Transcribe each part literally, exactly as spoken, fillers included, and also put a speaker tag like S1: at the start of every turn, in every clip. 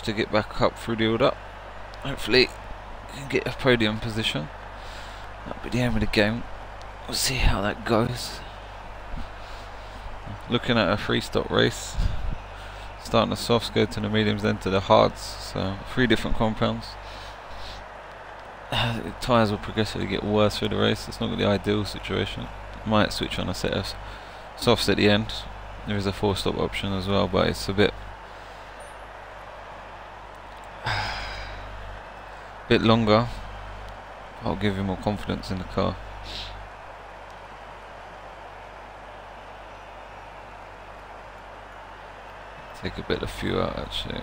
S1: to get back up through the order. Hopefully can get a podium position. That'll be the aim of the game. We'll see how that goes. Looking at a three stop race. Starting the softs, go to the mediums, then to the hards. So three different compounds. The tyres will progressively get worse through the race. It's not the ideal situation. Might switch on a set of softs at the end. There is a four stop option as well, but it's a bit bit longer. I'll give you more confidence in the car. Take a bit of fuel out actually.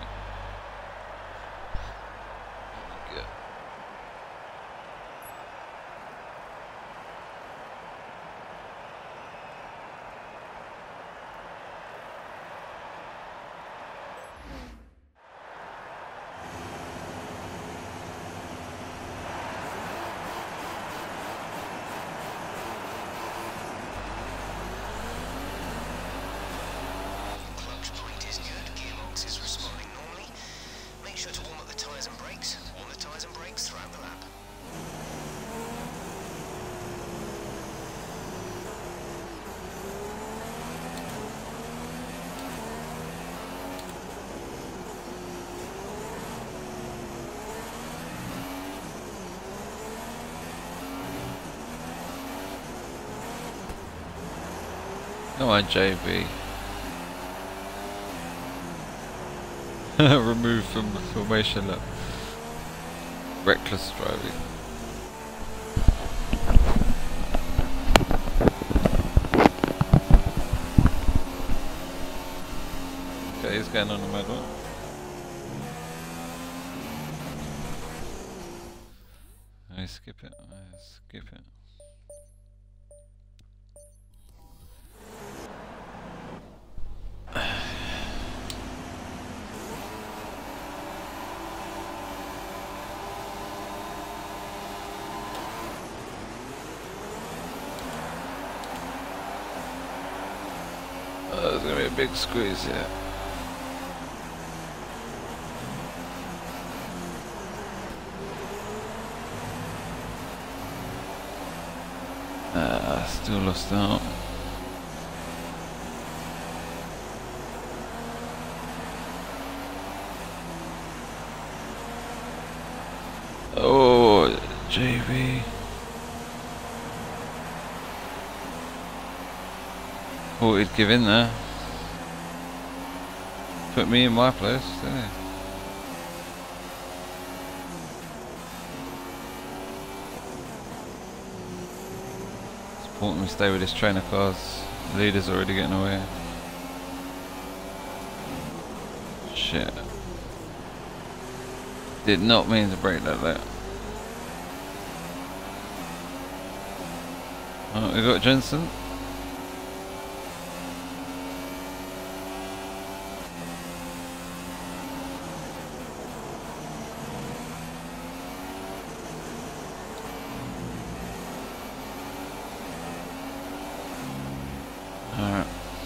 S1: Come on, J B. Removed from the formation. Look. Reckless driving. Okay, he's getting on the medal. I skip it. I skip it. Oh, there's gonna be a big squeeze here. Ah, still lost out. Oh, J B. Thought he'd give in there. Put me in my place, didn't he? It's important we stay with this train of cars. The leader's already getting away. Shit. Did not mean to break that there. Oh, we got Jensen. Alright.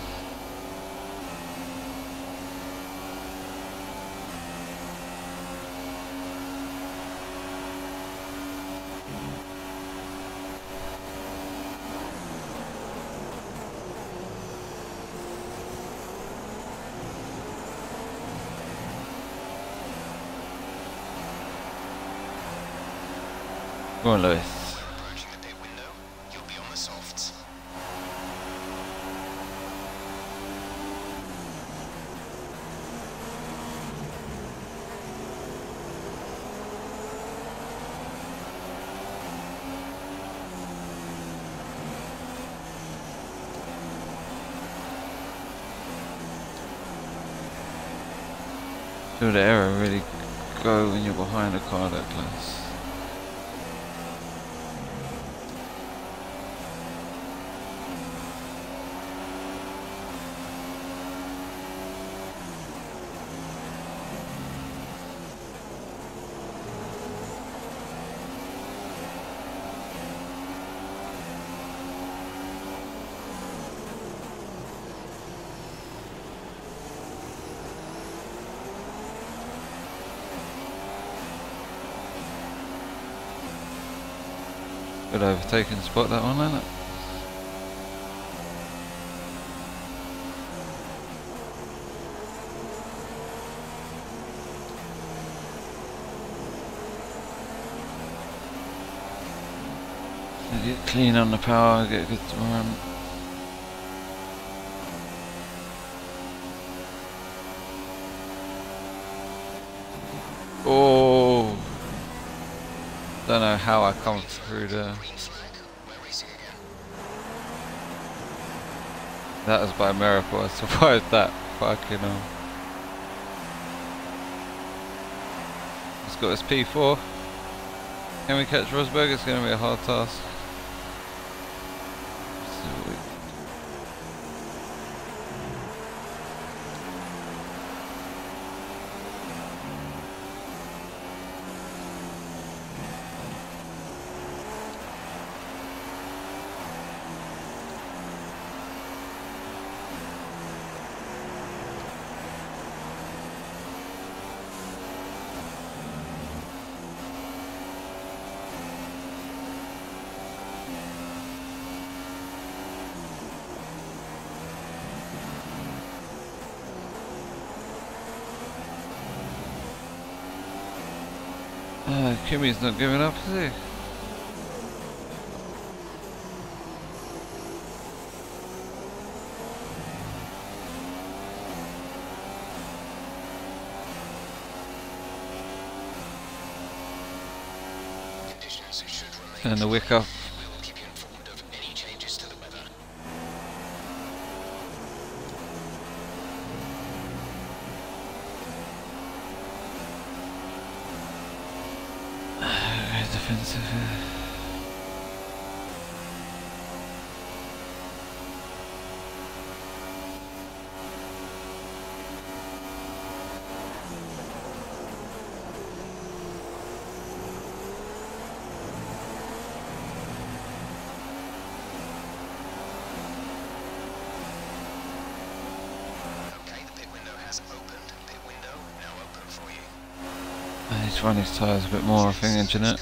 S1: Go on, Lewis.
S2: Approaching the pit window, you'll be on the softs.
S1: Feel the error really go when you're behind a car that close. Good overtaking spot that one, isn't it? Get clean on the power, get a good run. Oh, don't know how I come through there. That was by miracle. I survived that. Fucking hell. He's got his P four. Can we catch Rosberg? It's going to be a hard task. Uh, Kimmy's not giving up, is he? And the wick up.
S2: We will keep you informed of any changes to the weather.
S1: Very defensive. I need to run his tyres a bit more, I think, engine it.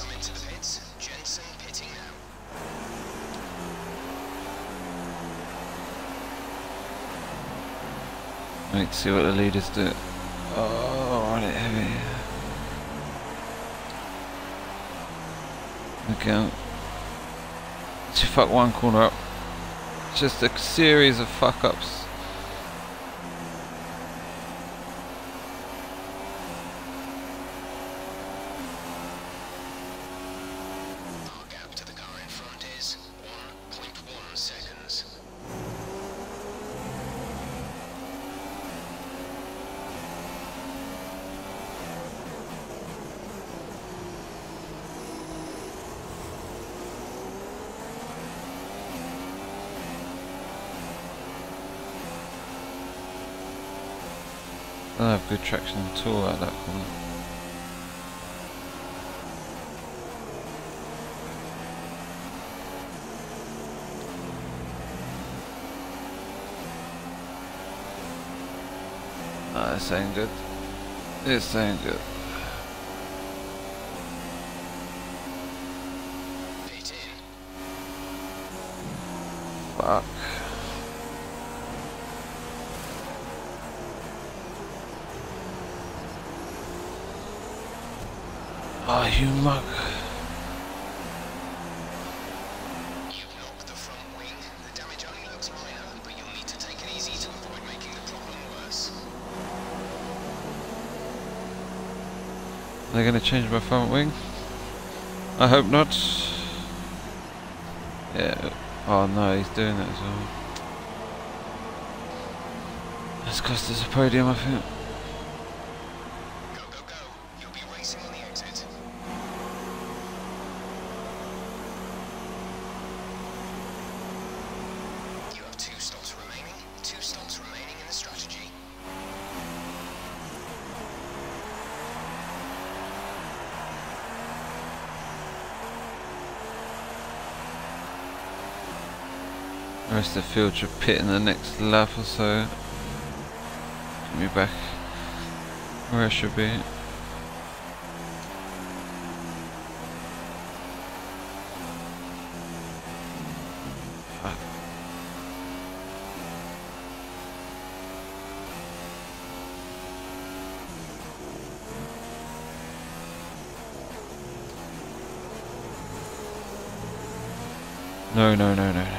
S1: Wait to see what the leaders do. Oh, run it heavy. Okay. She fucked one corner up. Just a series of fuck ups. I don't have good traction at all at that corner. Ah, it's ain't good. It's ain't good. Fuck. Oh, you mug.
S2: You've knocked the front wing. The damage only looks minor, but you'll need to take it easy to avoid making the problem worse.
S1: Are they going to change my front wing? I hope not. Yeah. Oh no, he's doing that as well. That's cost us a podium, I think. The rest of the field should pit in the next lap or so. Get me back where I should be. No, no, no, no, no.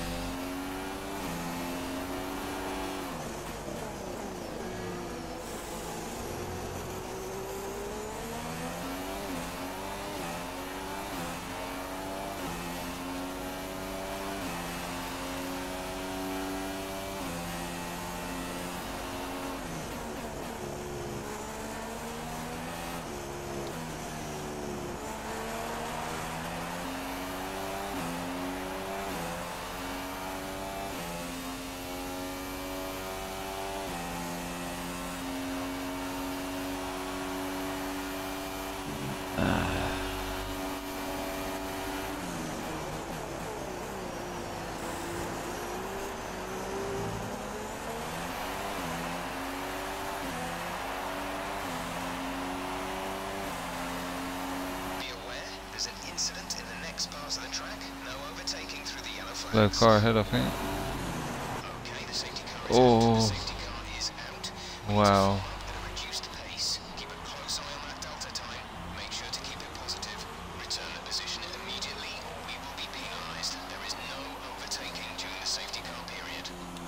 S2: There's an incident in the next part of the track. No overtaking through the yellow flags.
S1: Low car ahead, I think.
S2: Okay, the safety car is
S1: Oh.
S2: out. The safety car is out. We need to
S1: Wow.
S2: follow at a reduced pace. Keep a close eye on that delta time. Make sure to keep it positive. Return the position immediately or we will be penalised. There is no overtaking during the safety car period.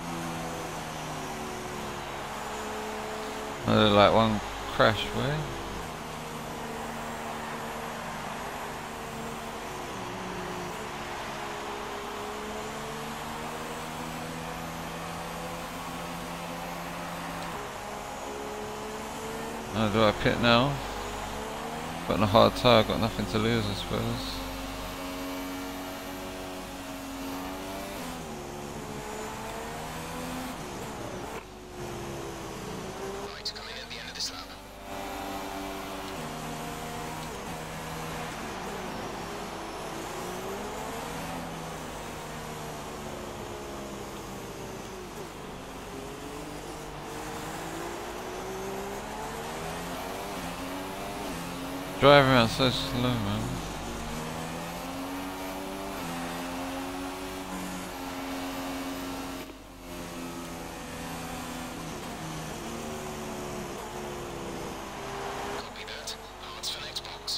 S1: I look like one crash way. How do I pit now? Got a hard tyre, got nothing to lose, I suppose.
S2: Right, come in at the end of this lap.
S1: Driving around so slow, man.
S2: Copy that. Parts for next box.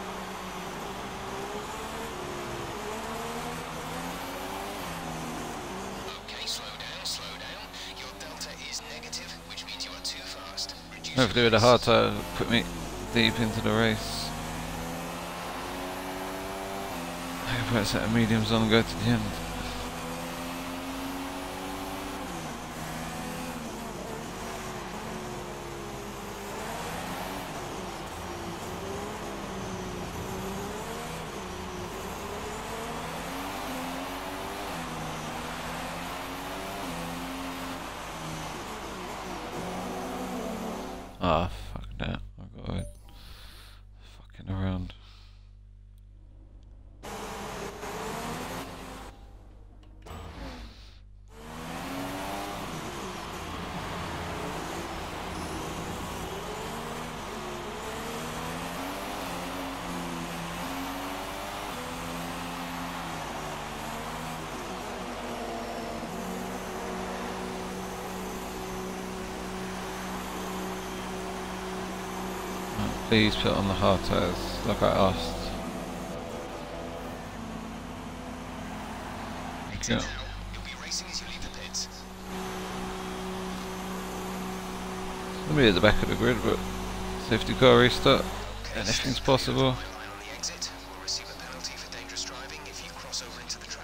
S2: Okay, slow down, slow down. Your delta is negative, which means you are too fast. Reduce
S1: Hopefully with a hard tyre put me deep into the race. I can put a set of mediums on and go to the end. Ah, fuck that. I've got to fucking around. Please put on the hard tyres, like I asked.
S2: Exit now. You'll be racing as you leave the pits.
S1: I'll be at the back of the grid, but safety car restart.
S2: Okay,
S1: Anything's
S2: stay
S1: possible.
S2: clear of the line on the exit. We'll receive a penalty for dangerous driving if you cross over into the track.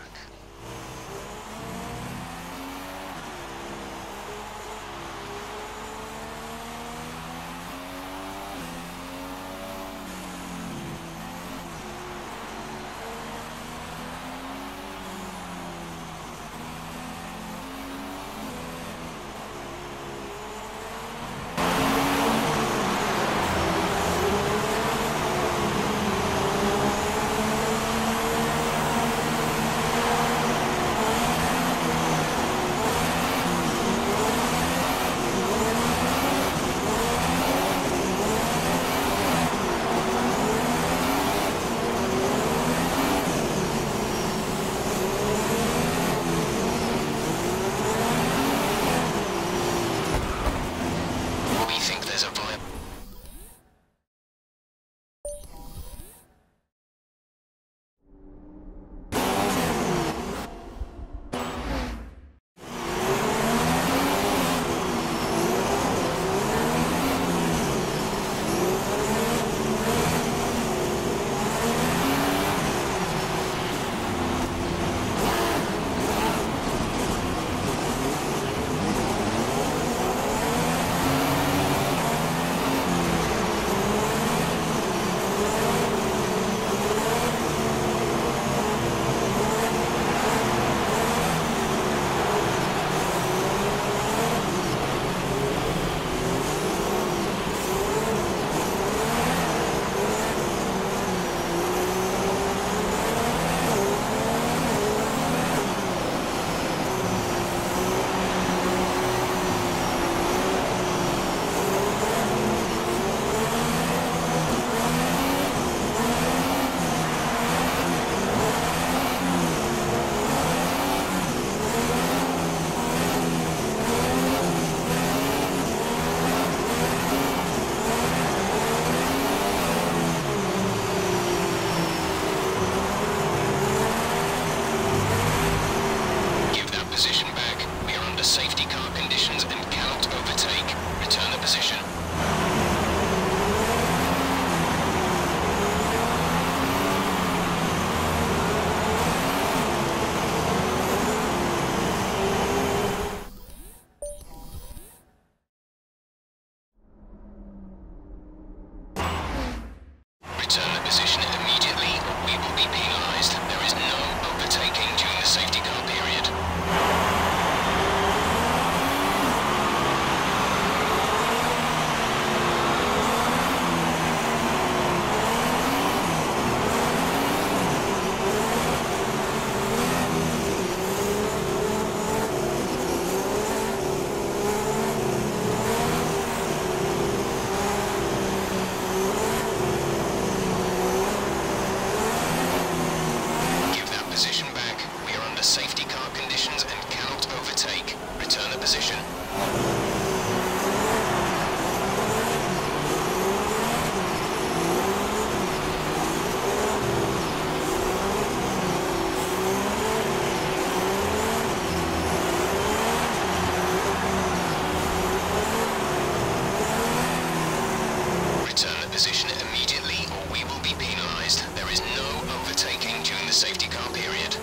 S2: position immediately or we will be penalised. There is no overtaking during the safety car period.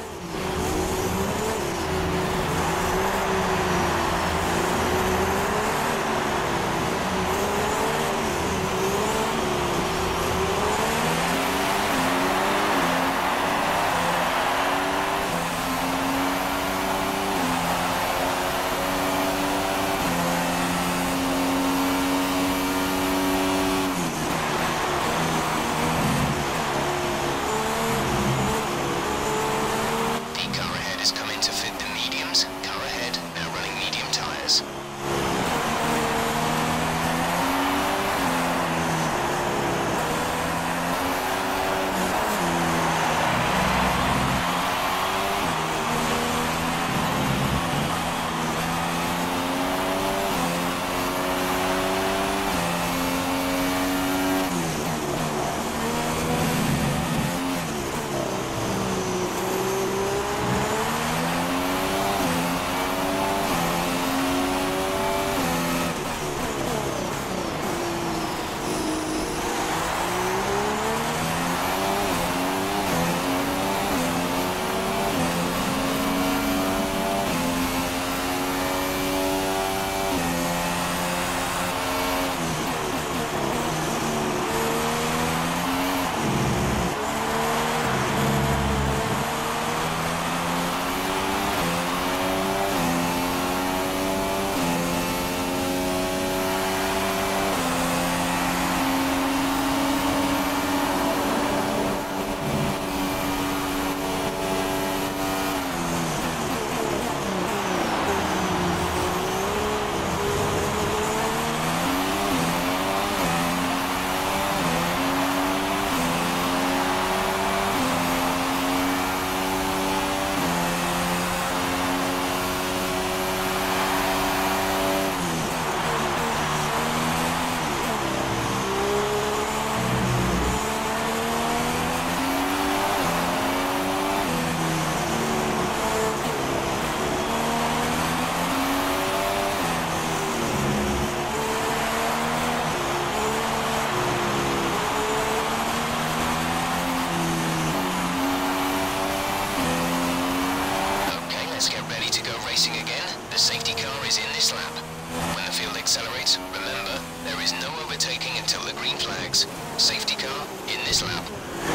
S2: accelerates. Remember, there is no overtaking until the green flags. Safety car in this lap.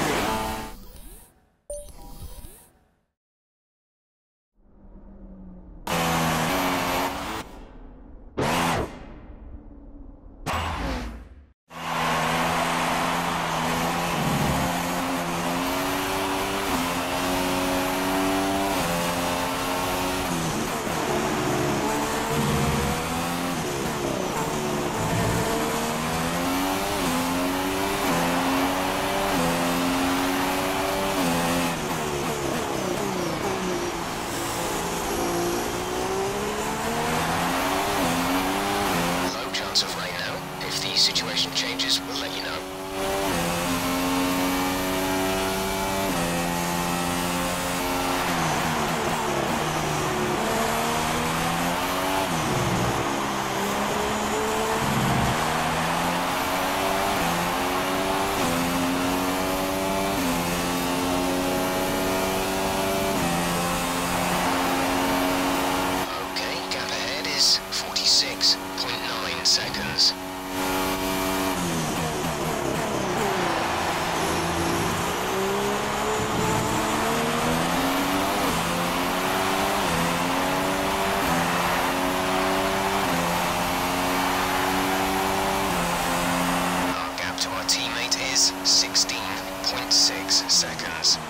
S2: Situation changes, we'll let you know. Okay, gap ahead is forty-six point nine seconds. sixteen point six seconds.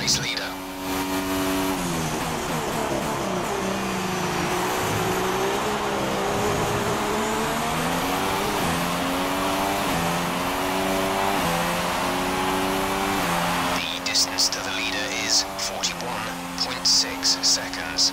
S2: race leader. The distance to the leader is forty-one point six seconds.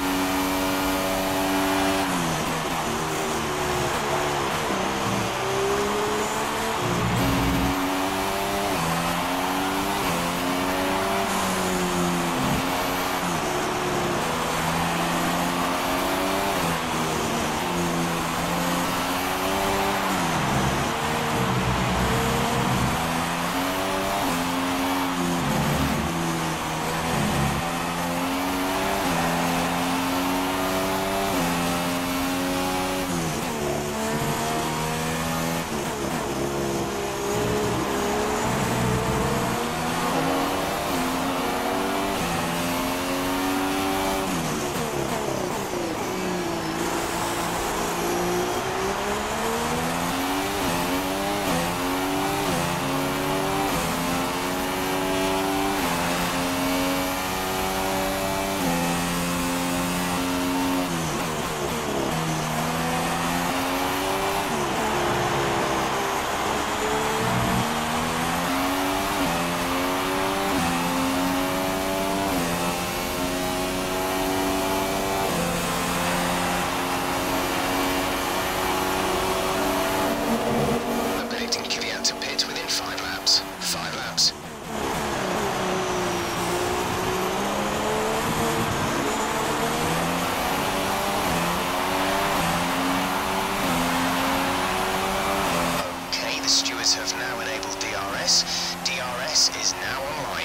S2: To pit within five laps. Five laps. Okay, the stewards have now enabled D R S. D R S is now online.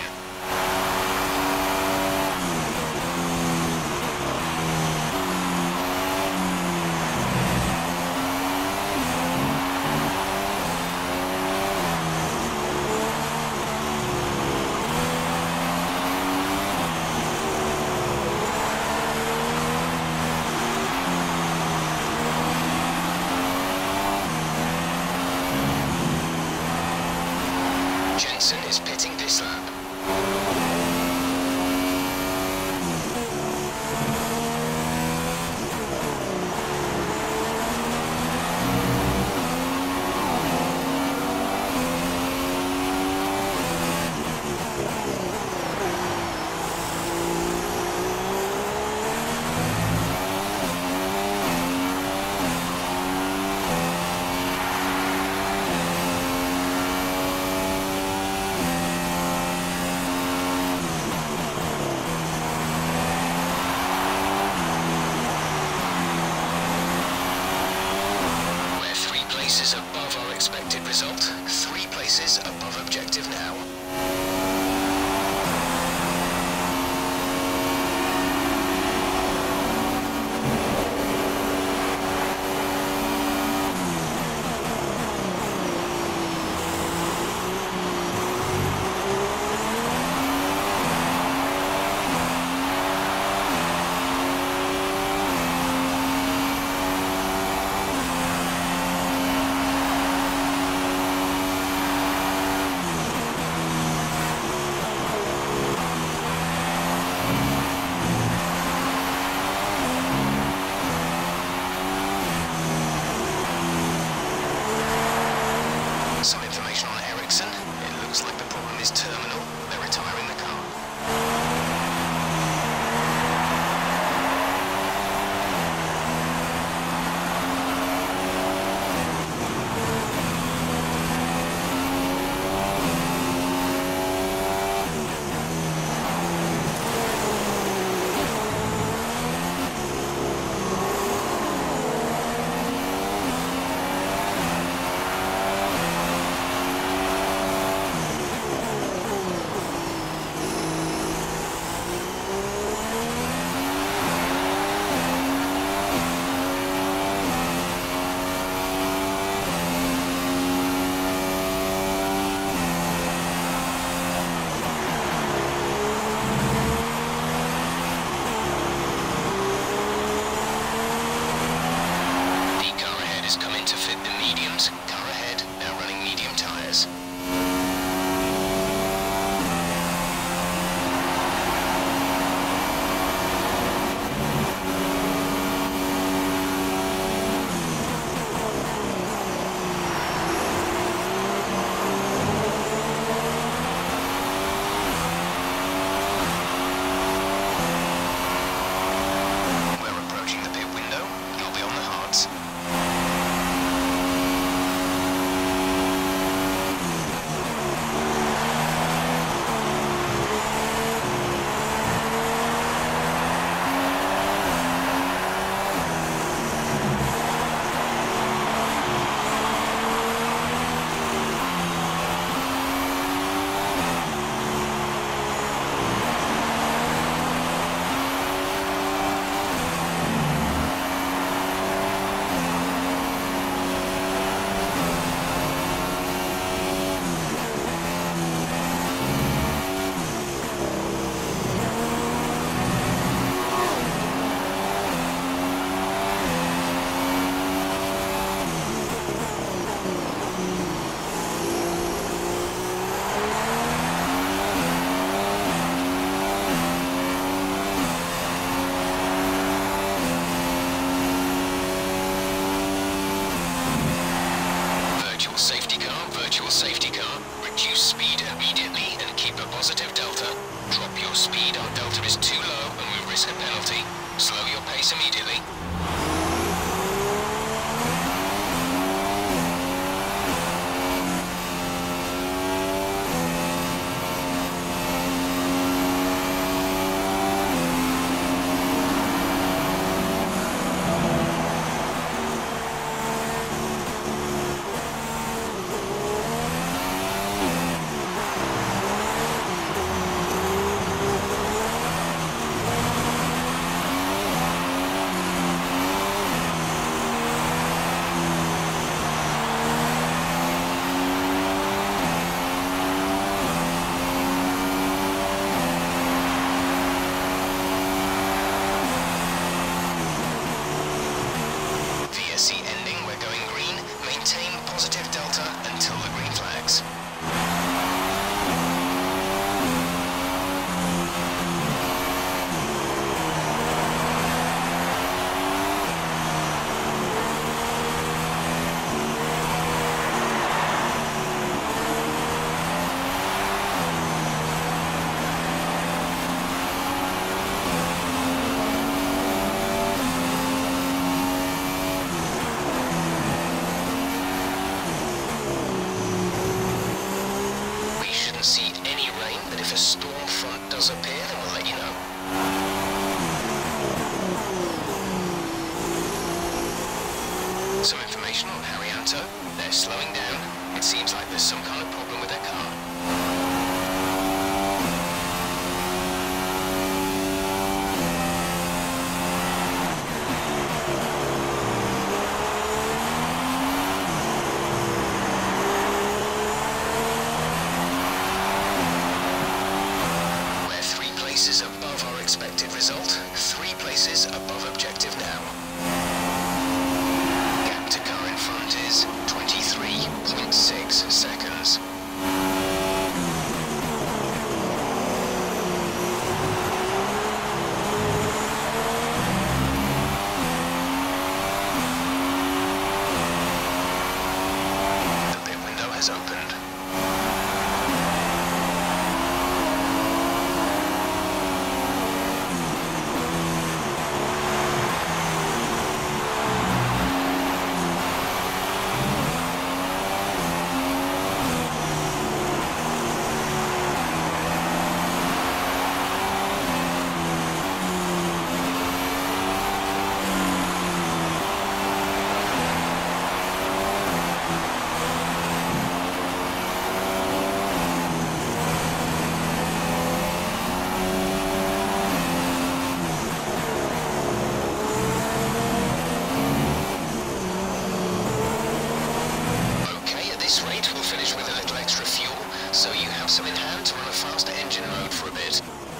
S2: Jensen is pitting this lap. Places above our expected result, three places above objective now. Some information on Ericsson. It looks like the problem is terminal. They're retiring the car. virtual safety car. Reduce speed immediately and keep a positive delta. Drop your speed, our delta is too low and we risk a penalty. Slow your pace immediately. See any rain, but if a storm front does appear, then we'll let you know. Some information on Arianto. They're slowing down. It seems like there's some kind of problem with their car. Above our expected result, three places above objective now. Gap to car in front is twenty-three point six seconds. The pit window has opened. So you have some in hand to run a faster engine mode for a bit.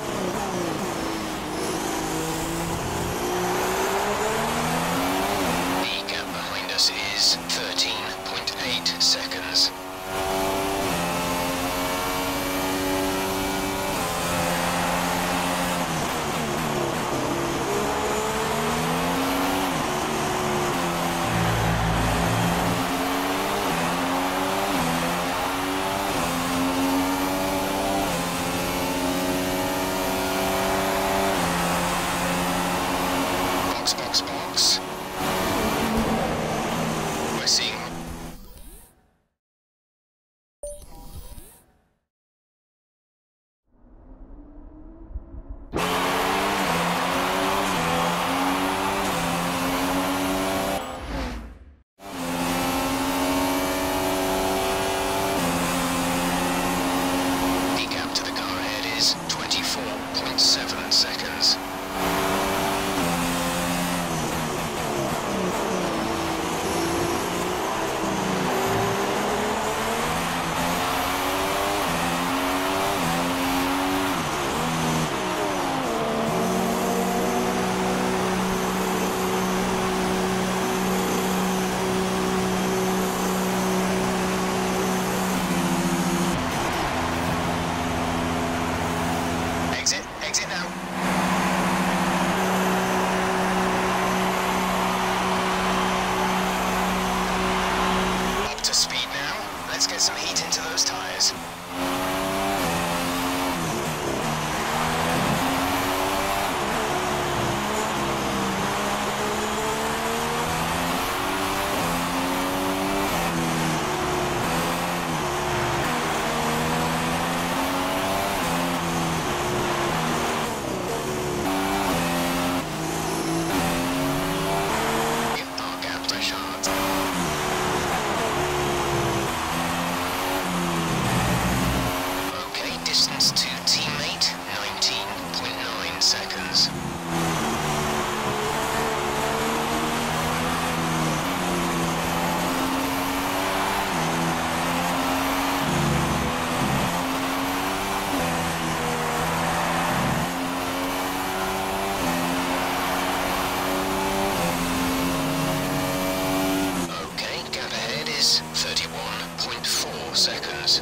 S2: The gap behind us is thirteen point eight seconds. Box, box. We're seeing... The gap to the car ahead is twenty-four point seven seconds. Distance to teammate, nineteen point nine seconds. Okay, gap ahead is thirty-one point four seconds.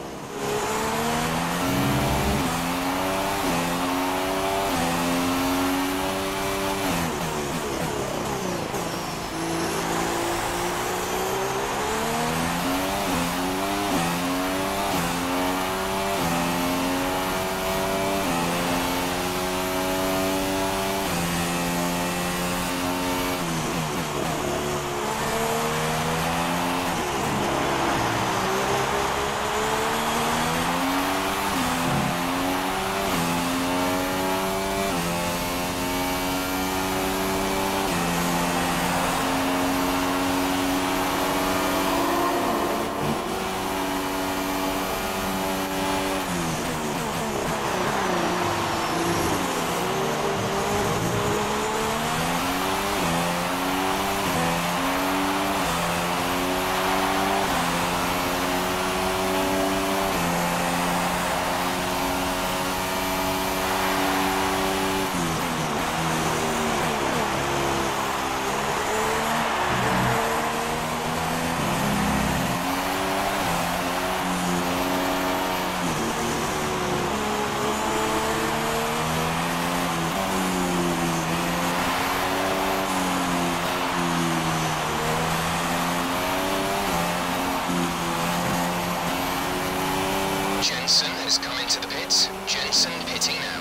S2: Jensen has come into the pits. Jensen pitting now.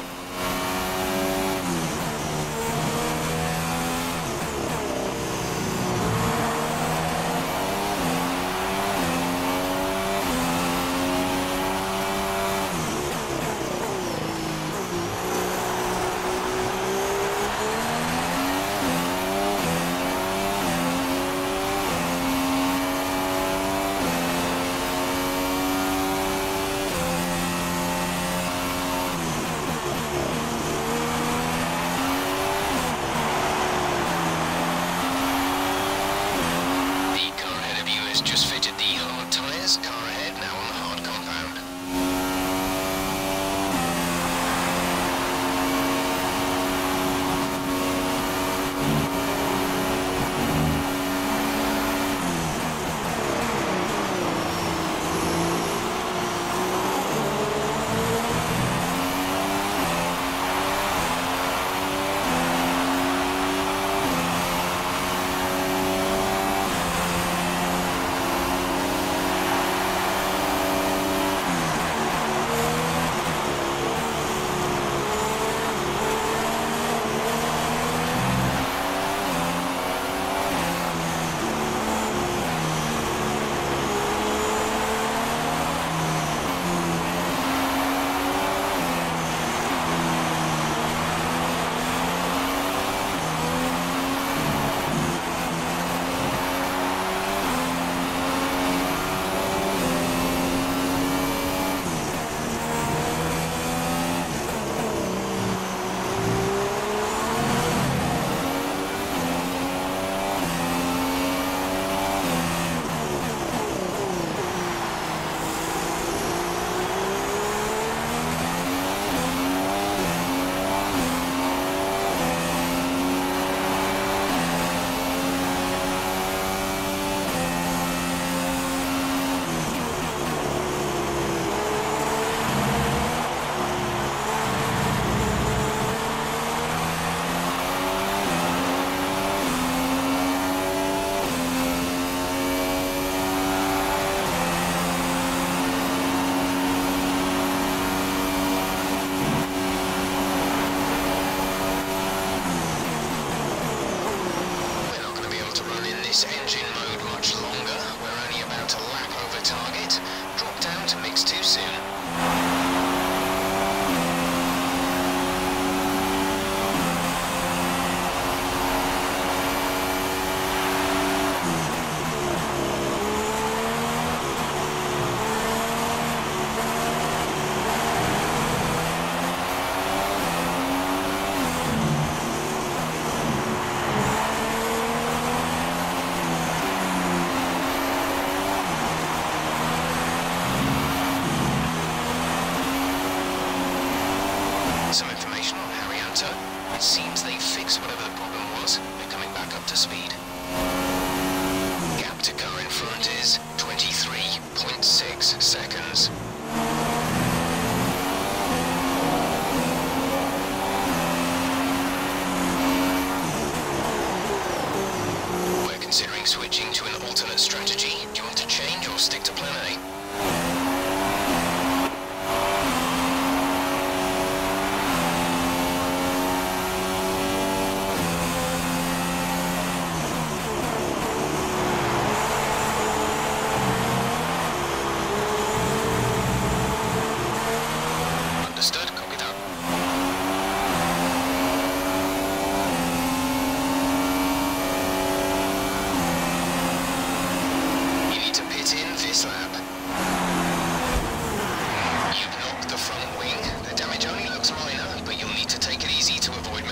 S2: Just fitted the hard tyres, car ahead now on the hard compound. This engine mode much longer. We're only about a lap over target. Drop down to mix too soon. Some information on Arianta. It seems they fixed whatever the problem was. They're coming back up to speed. Gap to car in front is twenty-three point six seconds. We're considering switching to an alternate strategy. Do you want to change or stick to plan A? Understood, copy that. You need to pit in this lap. You've knocked the front wing. The damage only looks minor, but you'll need to take it easy to avoid...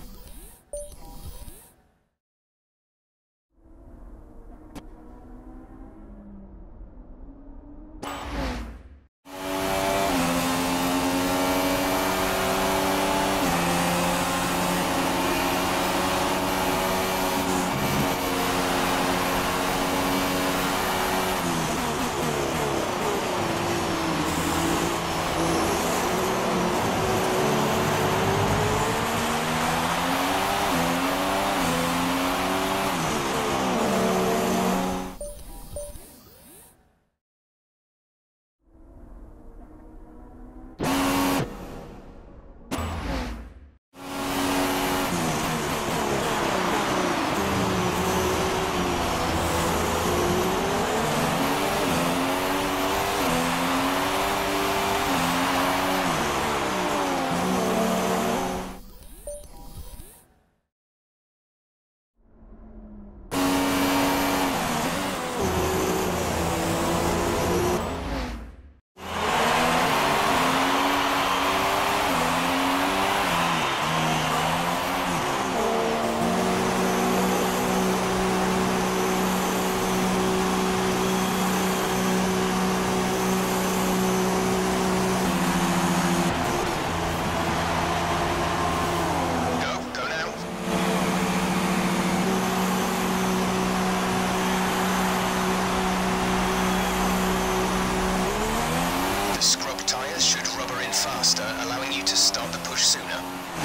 S2: faster, allowing you to start the push sooner.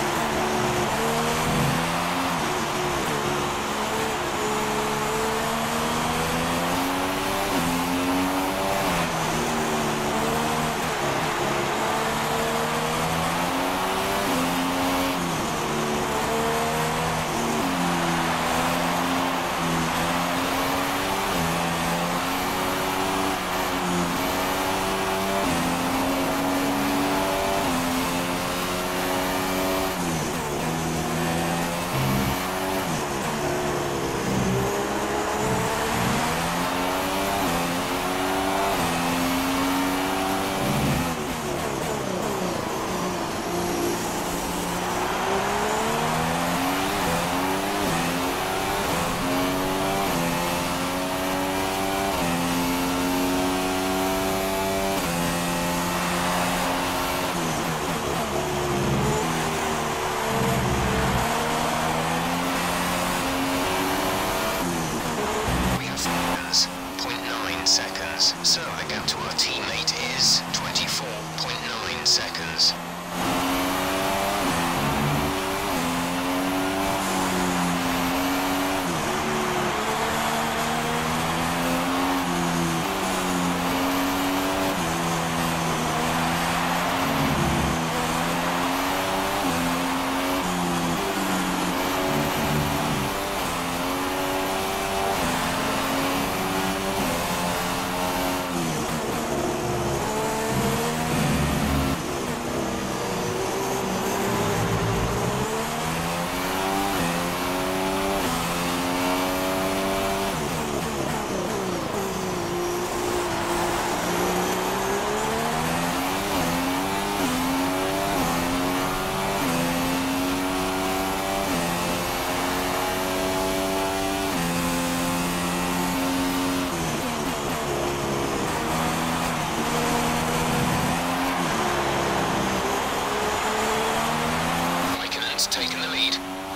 S2: Seconds, so the gap to our teammate is twenty-four point nine seconds. has taken the lead.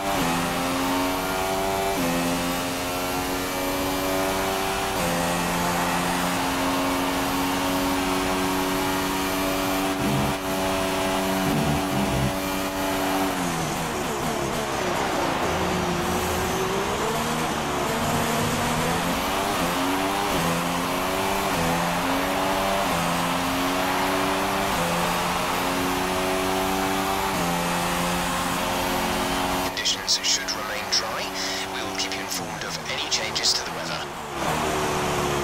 S2: Conditions should remain dry. We will keep you informed of any changes to the weather.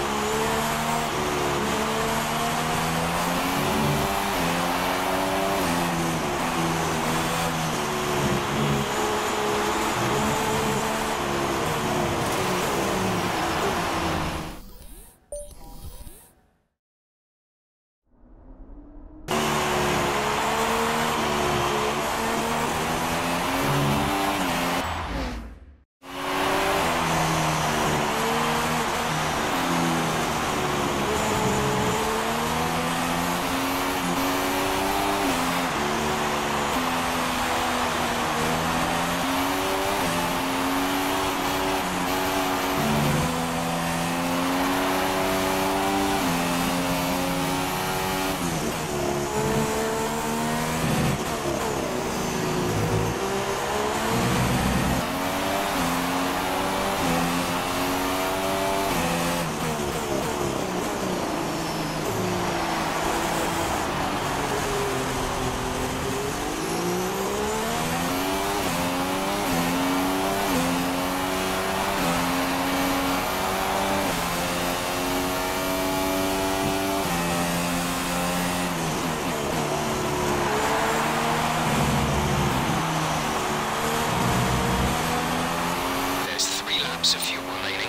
S2: Of fuel remaining.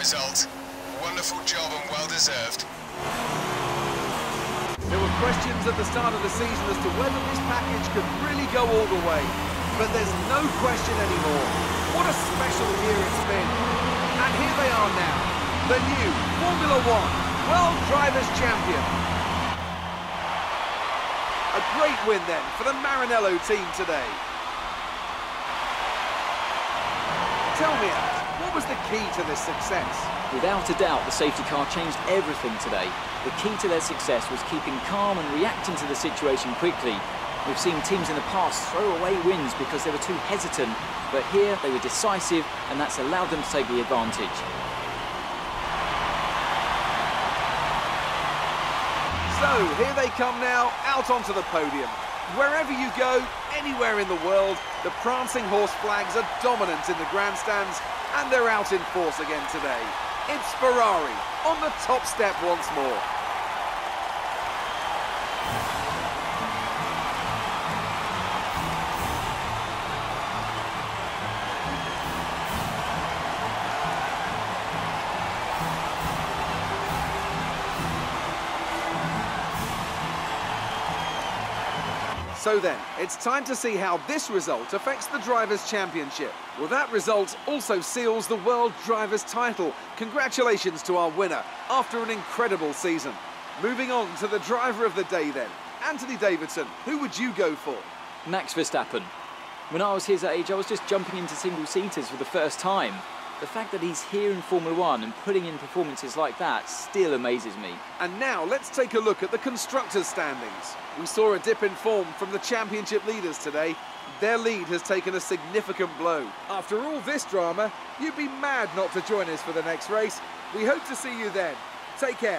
S2: result. Wonderful job and well deserved.
S3: There were questions at the start of the season as to whether this package could really go all the way. But there's no question anymore. What a special year it's been. And here they are now, the new Formula One World Drivers' Champion. A great win then for the Maranello team today. Tell me, Alex, what was the key to this success?
S4: Without a doubt, the safety car changed everything today. The key to their success was keeping calm and reacting to the situation quickly. We've seen teams in the past throw away wins because they were too hesitant, but here they were decisive, and that's allowed them to take the advantage.
S3: So, here they come now, out onto the podium. Wherever you go, anywhere in the world, the prancing horse flags are dominant in the grandstands, and they're out in force again today. It's Ferrari on the top step once more. So then, it's time to see how this result affects the Drivers' Championship. Well, that result also seals the World Drivers' title. Congratulations to our winner after an incredible season. Moving on to the driver of the day then. Anthony Davidson, who would you go for?
S4: Max Verstappen. When I was his age, I was just jumping into single-seaters for the first time. The fact that he's here in Formula One and putting in performances like that still amazes me.
S3: And now let's take a look at the Constructors' standings. We saw a dip in form from the championship leaders today. Their lead has taken a significant blow. After all this drama, you'd be mad not to join us for the next race. We hope to see you then. Take care.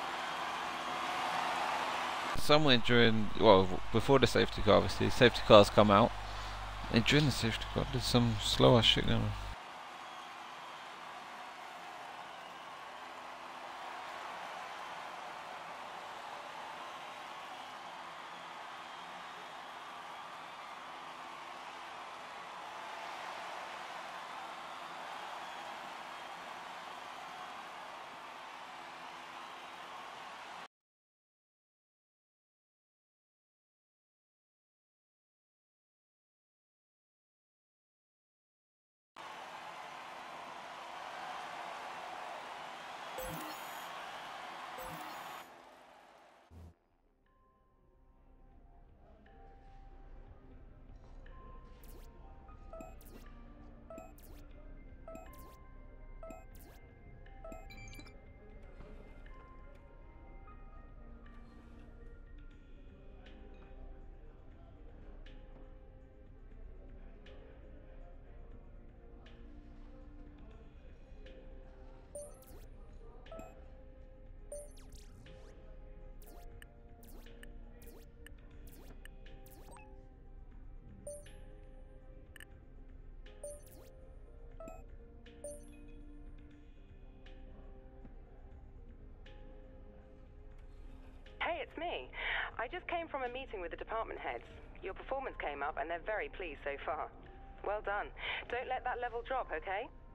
S1: Somewhere during, well, before the safety car, obviously, safety cars come out, and during the safety car, there's some slow ass shit going on.
S5: Hey, it's me. I just came from a meeting with the department heads. Your performance came up and they're very pleased so far. Well done. Don't let that level drop, okay?